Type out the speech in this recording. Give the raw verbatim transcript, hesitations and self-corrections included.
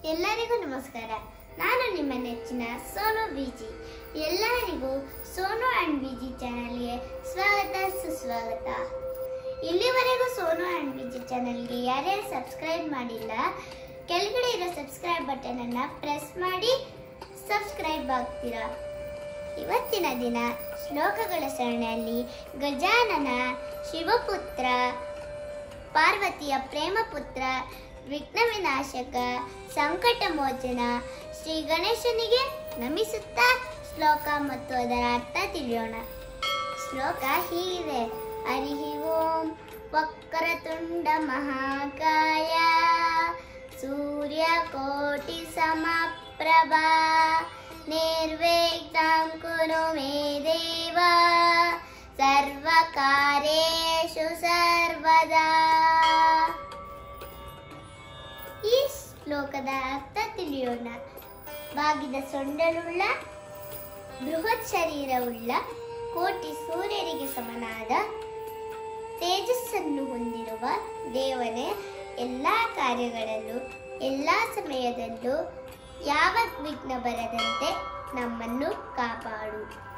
ಎಲ್ಲರಿಗೂ ನಮಸ್ಕಾರ. ನಾನು ನಿಮ್ಮ ನೆಚ್ಚಿನ ಸೋನು ಬಿಜಿ. ಎಲ್ಲರಿಗೂ ಸೋನು ಅಂಡ್ ಬಿಜಿ ಚಾನಲ್ಗೆ ಸ್ವಾಗತ ಸುಸ್ವಾಗತ. ಇಲ್ಲಿವರೆಗೂ ಸೋನು ಅಂಡ್ ಬಿಜಿ ಚಾನಲ್ಗೆ ಯಾರ್ಯಾರು ಸಬ್ಸ್ಕ್ರೈಬ್ ಮಾಡಿಲ್ಲ, ಕೆಳಗಡೆ ಇರೋ ಸಬ್ಸ್ಕ್ರೈಬ್ ಬಟನ್ ಅನ್ನ ಪ್ರೆಸ್ ಮಾಡಿ ಸಬ್ಸ್ಕ್ರೈಬ್ ಆಗ್ತೀರಾ. ಇವತ್ತಿನ ದಿನ ಶ್ಲೋಕಗಳ ಸರಣಿಯಲ್ಲಿ ಗಜಾನನ, ಶಿವಪುತ್ರ, ಪಾರ್ವತಿಯ ಪ್ರೇಮಪುತ್ರ, ವಿಘ್ನ ವಿನಾಶಕ, ಸಂಕಟ ಮೋಚನ, ಶ್ರೀ ಗಣೇಶನಿಗೆ ನಮಿಸುತ್ತಾ ಶ್ಲೋಕ ಮತ್ತು ಅದರ ಅರ್ಥ ತಿಳಿಯೋಣ. ಶ್ಲೋಕ ಹೀಗಿದೆ: ಹರಿ ಓಂ ವಕ್ರತುಂಡ ಮಹಾಕಾಯ ಸೂರ್ಯಕೋಟಿ ಸಮಪ್ರಭಾ ನಿರ್ವಿಘ್ನಂ ಕುರು ಮೇ ದೇವ ಸರ್ವಕಾರ್ಯೇಷು ಸರ್ವದಾ. ಈ ಶ್ಲೋಕದ ಅರ್ಥ ತಿಳಿಯೋಣ. ಬಾಗಿದ ಸೊಂಡಲುಳ್ಳ, ಬೃಹತ್ ಶರೀರವುಳ್ಳ, ಕೋಟಿ ಸೂರ್ಯರಿಗೆ ಸಮನಾದ ತೇಜಸ್ಸನ್ನು ಹೊಂದಿರುವ ದೇವನೇ ಎಲ್ಲ ಕಾರ್ಯಗಳಲ್ಲೂ ಎಲ್ಲ ಸಮಯದಲ್ಲೂ ಯಾವ ವಿಘ್ನ ಬರದಂತೆ ನಮ್ಮನ್ನು ಕಾಪಾಡು.